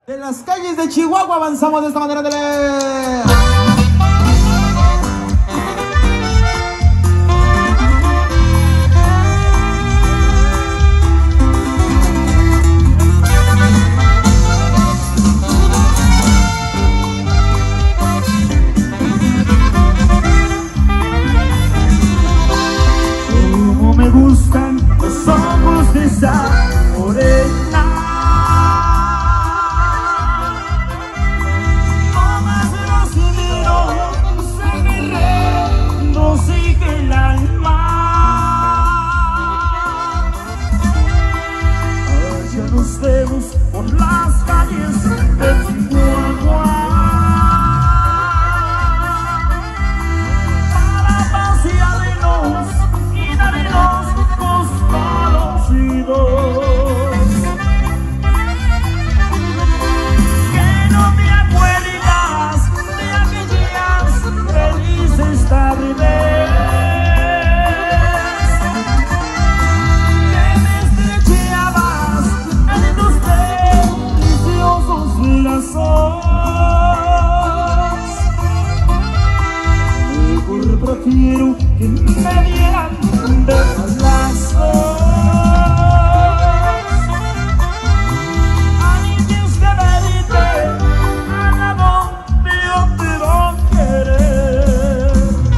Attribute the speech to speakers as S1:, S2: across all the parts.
S1: De las calles de Chihuahua avanzamos de esta manera de
S2: Como me gustan los ojos de esa morena. Nos vemos por las calles de Chihuahua para pasearnos y darnos los conocidos. Que no te acuerdas de aquellas felices tardes. Mejor prefiero que me dieran de balazos antes de verte a donde yo te voy a querer.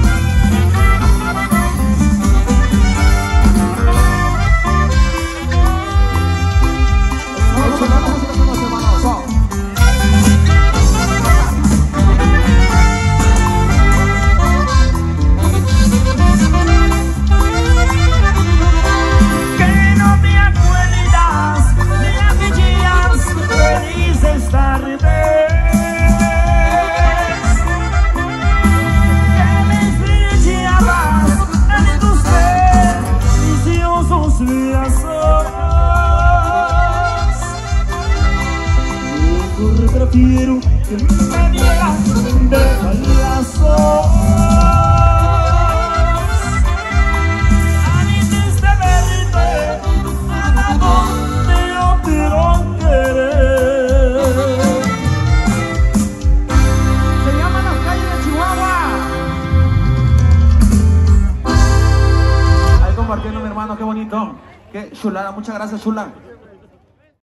S2: Prefiero que me dieran de balazos antes de verte a donde yo te voy a querer.
S1: se llaman las calles de Chihuahua. Ahí compartiendo, mi hermano, qué bonito, qué chulada. Muchas gracias, chula.